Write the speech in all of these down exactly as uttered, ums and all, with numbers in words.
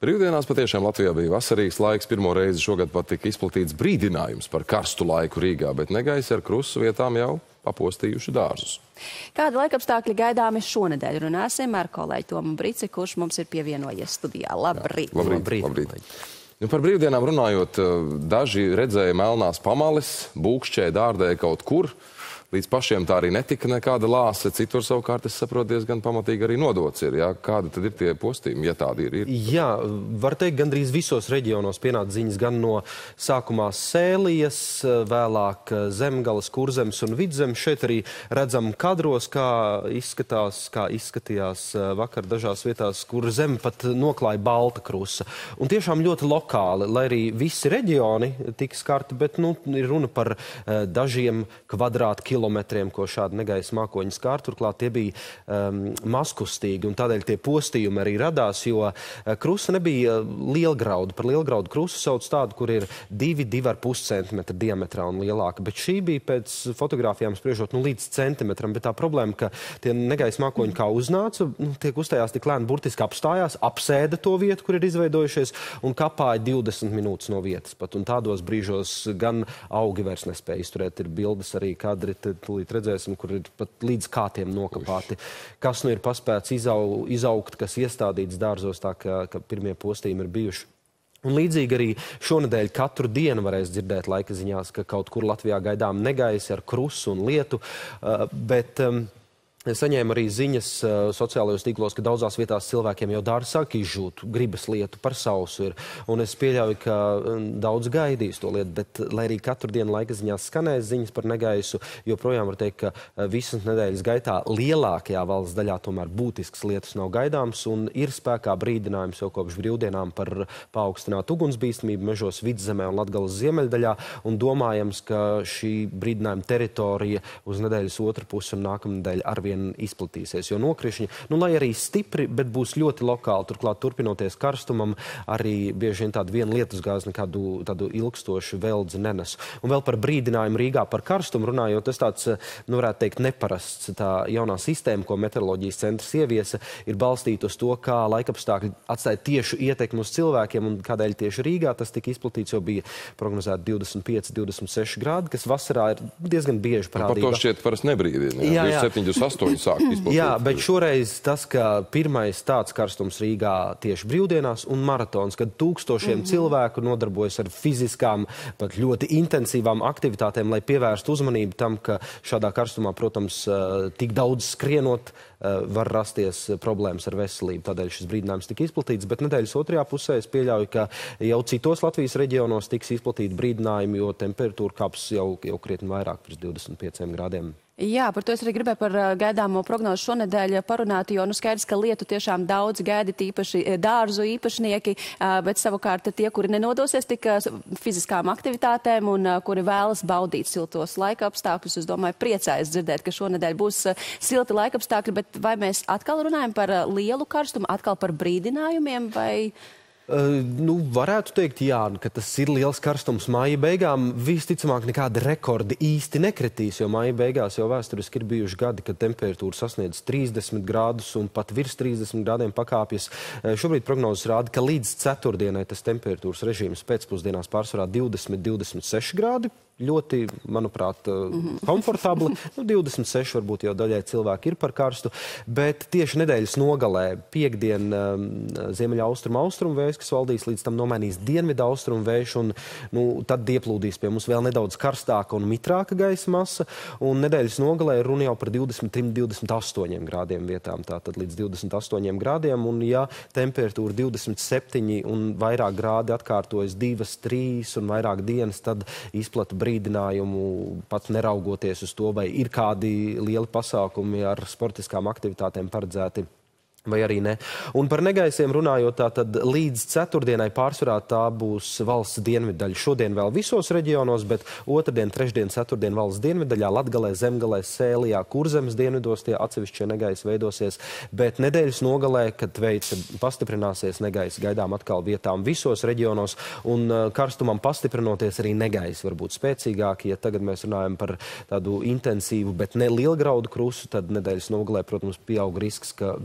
Brīvdienās patiešām Latvijā bija vasarīgs laiks. Pirmo reizi šogad pat tika izplatīts brīdinājums par karstu laiku Rīgā, bet negaisi ar krustu vietām jau papostījuši dārzus. Kādi laikapstākļi gaidāmi šonedēļ? Runāsim ar kolēģi Tomu Brici, kurš mums ir pievienojies studijā. Labrīt! Jā, labrīt, labrīt. Nu, par brīvdienām runājot, daži redzēja melnās pamales, būkšķēja, dārdēja kaut kur. Līdz pašiem tā arī netika nekāda lāse. Citur savukārt, es saprotu, diezgan pamatīgi arī nodots ir. Jā? Kādi tad ir tie postījumi, ja tādi ir? ir? Jā, var teikt, gandrīz visos reģionos pienāca ziņas gan no sākumā Sēlijas, vēlāk Zemgales, Kurzemes un Vidzemes. Šeit arī redzam kadros, kā izskatās, kā izskatījās vakar dažās vietās, kur zeme pat noklāja balta krusa. Un tiešām ļoti lokāli, lai arī visi reģioni tika skarti, bet nu, ir runa par dažiem kvadrātkilometriem, ko šādi negaisa mākoņi skār. Turklāt tie bija um, mazkustīgi, un tādēļ tie postījumi arī radās, jo uh, krusta nebija lielgrauda. Par lielgraudu krustu sauc tādu, kur ir divi, divi ar pus centimetra diametrā un lielāka. Bet šī bija pēc fotogrāfijām spriežot nu, līdz centimetram. Bet tā problēma, ka tie negaisa mākoņi kā uznāca, nu, tie kustējās tik lēni, burtiski apstājās, apsēda to vietu, kur ir izveidojušies, un kapāja divdesmit minūtes no vietas pat. Un tādos brīžos gan augi vairs nespēja izturēt. Ir bildes arī kadri, tūlīt redzēsim, kur ir pat līdz kātiem nokapāti. Kas nu ir paspēts izau, izaugt, kas iestādīts dārzos, tā ka, ka pirmie postījumi ir bijuši. Un līdzīgi arī šonedēļ katru dienu varēs dzirdēt laika ziņās, ka kaut kur Latvijā gaidām negaisi ar krusu un lietu, uh, bet... Um, Es saņēmu arī ziņas uh, sociālajos tīklos, ka daudzās vietās cilvēkiem jau dārzi sāk izžūt, gribas lietu, par sausu ir. Un es pieļauju, ka um, daudz gaidīs to lietu, bet lai arī katru dienu laika ziņās skanēs ziņas par negaisu, joprojām var teikt, ka uh, visas nedēļas gaitā lielākajā valsts daļā tomēr būtisks lietus nav gaidāms un ir spēkā brīdinājums jau kopš brīvdienām par paaugstinātu ugunsbīstamību mežos Vidzemē un Latgales ziemeļdaļā, un domājams, ka šī brīdinājuma teritorija uz nedēļas otru pusi un nākamnedēļ arvien izplatīsies, jo nokrišņi, nu, lai arī stipri, bet būs ļoti lokāli. Turklāt, turpinoties karstumam, arī bieži vien tādu vienu lietusgāzi nekādu tādu ilgstošu veldzi nenes. Un vēl par brīdinājumu Rīgā par karstumu runājot, tas tāds, nu, varētu teikt, neparasts. Tā jaunā sistēma, ko meteoroloģijas centrs ieviesa, ir balstīta uz to, kā laikapstākļi atstāja tiešu ietekmi uz cilvēkiem, un kādēļ tieši Rīgā tas tika izplatīts, jo bija prognozēti divdesmit pieci, divdesmit seši grādi, kas vasarā ir diezgan bieži parādība. Par to šķiet parasti nebrīdina. Jā, jā. divdesmit septiņi, Jā, bet šoreiz tas, ka pirmais tāds karstums Rīgā tieši brīvdienās un maratons, kad tūkstošiem mm-hmm. cilvēku nodarbojas ar fiziskām, pat ļoti intensīvām aktivitātēm, lai pievērstu uzmanību tam, ka šādā karstumā, protams, tik daudz skrienot, var rasties problēmas ar veselību. Tādēļ šis brīdinājums tika izplatīts, bet nedēļas otrajā pusē es pieļauju, ka jau citos Latvijas reģionos tiks izplatīti brīdinājumi, jo temperatūra kāps jau, jau krietni vairāk par divdesmit pieciem grādiem. Jā, par to es arī gribēju par gaidāmo prognozu šonedēļ parunāt, jo nu skaidrs, ka lietu tiešām daudz gaida, tīpaši dārzu īpašnieki, bet savukārt tie, kuri nenodosies tik fiziskām aktivitātēm un kuri vēlas baudīt siltos laika apstākļus, es domāju, priecājas dzirdēt, ka šonedēļ būs silti laika apstākļi, bet vai mēs atkal runājam par lielu karstumu, atkal par brīdinājumiem vai... Uh, nu, varētu teikt, jā, ka tas ir liels karstums māja beigām. Visticamāk, nekādi rekordi īsti nekritīs, jo māja beigās jau vēsturiski ir bijuši gadi, kad temperatūra sasniedz trīsdesmit grādus un pat virs trīsdesmit grādiem pakāpjas. Uh, šobrīd prognozes rāda, ka līdz ceturtdienai tas temperatūras režīms pēcpusdienās pārsvarā divdesmit, divdesmit seši grādi. Ļoti, manuprāt, mm-hmm. komfortabli. Nu, divdesmit seši varbūt jau daļai cilvēki ir par karstu, bet tieši nedēļas nogalē piekdien um, ziemeļa austrumu austrumu vējš, kas valdīs, līdz tam nomainīs dienvidu austrumu vējš, un nu, tad ieplūdīs pie mums vēl nedaudz karstāka un mitrāka gaisa masa, un nedēļas nogalē runa jau par divdesmit trim, divdesmit astoņiem grādiem vietām, tātad līdz divdesmit astoņiem grādiem, un ja temperatūra divdesmit septiņi un vairāk grādi atkārtojas divas, trīs un vairāk dienas, tad izplata brīdinājumu, pat neraugoties uz to, vai ir kādi lieli pasākumi ar sportiskām aktivitātēm paredzēti vai arī ne. Un par negaisiem runājot, tā tad līdz ceturtdienai pārsvarā tā būs valsts dienviddaļa. Šodien vēl visos reģionos, bet otrdien, trešdien, ceturtdien valsts dienviddaļā, Latgalē, Zemgalē, Sēlijā, Kurzemes dienvidos tie atsevišķie negaisi veidosies, bet nedēļas nogalē, kad veids pastiprināsies, negaisi gaidām atkal vietām visos reģionos, un karstumam pastiprinoties arī negaisi var būt spēcīgāki. Ja tagad mēs runājam par tādu intensīvu, bet ne lielgraudu krustu, tad nedēļas nogalē, protams, pieaug risks, ka vietām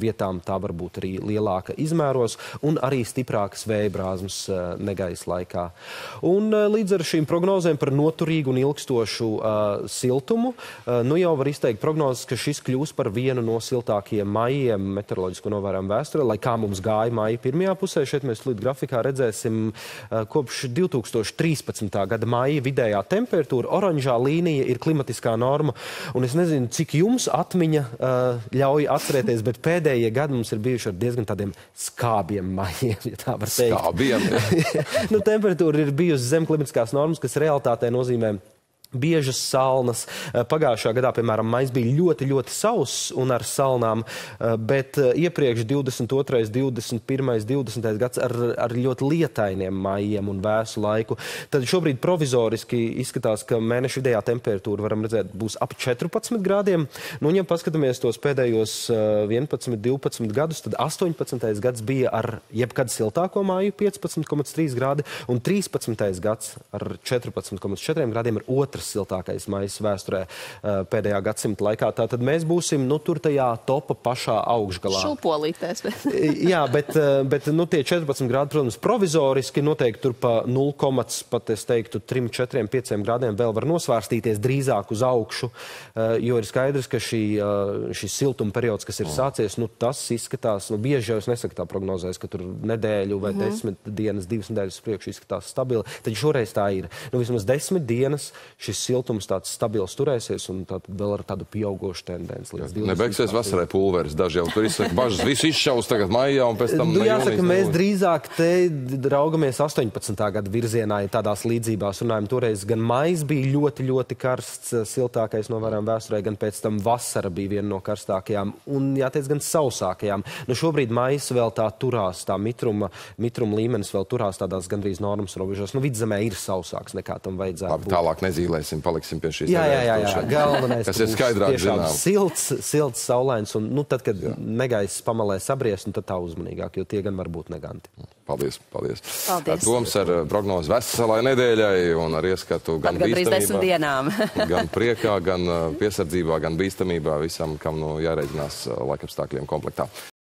tā var būt arī lielāka izmēros un arī stiprākas vēja brāzmas negaisa laikā. Un līdz ar šīm prognozēm par noturīgu un ilgstošu uh, siltumu, uh, nu jau var izteikt prognozes, ka šis kļūs par vienu no siltākajiem maijiem meteoroloģisko novērojumu vēsturē, lai kā mums gāja maija pirmajā pusē. Šeit mēs līdz grafikā redzēsim uh, kopš divi tūkstoši trīspadsmitā gada maija vidējā temperatūra. Oranžā līnija ir klimatiskā norma. Un es nezinu, cik jums atmiņa uh, ļauj atcerēties, bet pēdējie gadi mums ir bijuši ar diezgan tādiem skābiem maijiem, ja tā var teikt. Skābiem? Nu, temperatūra ir bijusi zem klimatiskās normas, kas realitātē nozīmē biežas salnas. Pagājušā gadā, piemēram, maijs bija ļoti, ļoti sauss un ar salnām, bet iepriekš divdesmit otrais, divdesmit pirmais, divdesmitais gads ar, ar ļoti lietainiem maijiem un vēsu laiku. Tad šobrīd provizoriski izskatās, ka mēneša vidējā temperatūra, varam redzēt, būs ap četrpadsmit grādiem. Nu, un ja paskatāmies tos pēdējos vienpadsmit, divpadsmit gadus, tad astoņpadsmitais gads bija ar jebkad siltāko māju piecpadsmit komats trīs grādi un trīspadsmitais gads ar četrpadsmit komats četri grādiem ir otrs siltākais maijs vēsturē pēdējā gadsimta laikā. Tātad mēs būsim, nu, tur tajā topa pašā augšgalā. Šūpolītēs. Jā, bet, bet nu, tie četrpadsmit grādi, protams, provizoriski noteikti tur pa nulle komats, pat es teiktu, tri, četri, pieci grādiem vēl var nosvērstīties drīzāk uz augšu, jo ir skaidrs, ka šī, šis siltuma periods, kas ir sācies, nu, tas izskatās, nu, bieži jau es nesaku tā prognozēs, ka tur nedēļu vai mm-hmm. desmit dienas, divas nedēļas priekš izskatās stabili, tad šoreiz tā ir. Nu, vismaz desmit dienas šis siltums tāds stabils turēsies un tad vēl ar tādu pieaugošu tendenci. Nebeigsies vasarai pulveris. Daži jau tur izsaka bažas, visu izšaus tagad maijā un pēc tam... Nu, jāsaka, mēs drīzāk te raugamies astoņpadsmitā gada virzienā, ja tādās līdzībās runājam. Toreiz gan maijs bija ļoti, ļoti karsts, siltākais novērojam vēsturē, gan pēc tam vasara bija viena no karstākajām un, jāteic, gan sausākajām. Nu, šobrīd maijs vēl tā turās, tā mitruma, mitruma līmenis vēl turās tādās gandrīz normas robežās. Nu, Vidzemē ir sausāks nekā tam vajadzētu Labi, būt. Tālāk nezīlēsim, paliksim pie šīs. Jā, jā, jā, jā. Galvenais, kas ir skaidrāk zinām. Silts, silts, saulains, un nu, tad, kad jā. negaiss pamalē sabries, un tad tā uzmanīgāk, jo tie gan var būt neganti. Paldies, paldies. Paldies. Toms ar prognozi veselai nedēļai un ar ieskatu gan bīstamībā, gan priekā, gan piesardzībā, gan bīstamībā, visam, kam nu jāreikinās laikapstākļiem komplektā.